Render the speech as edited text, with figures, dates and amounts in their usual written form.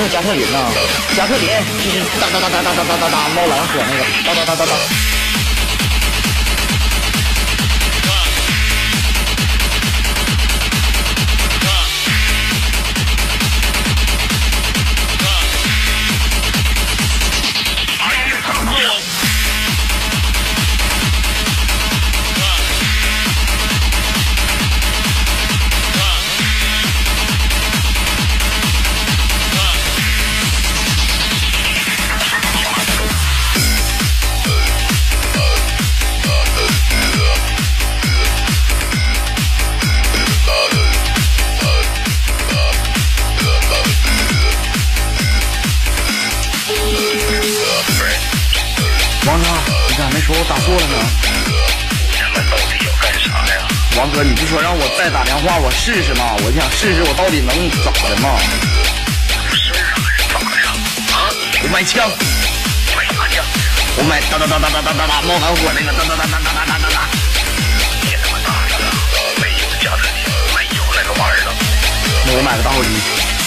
没有加特林呢？加特林就是哒哒哒哒哒哒哒哒哒猫蓝火那个哒哒哒哒哒。王哥，你咋没说我打错了呢？ 你们到底要干啥呀？ 王哥，你不说让我再打电话，我试试吗？我想试试我到底能咋的嘛？ 有事啊还是咋的呀？啊？ 我买枪， 买啥枪？ 我买哒哒哒哒哒哒哒哒猫蓝火那个哒哒哒哒哒哒哒哒哒。 别他妈大了，没有加特林，没有那个玩意儿了。 那我买个打火机。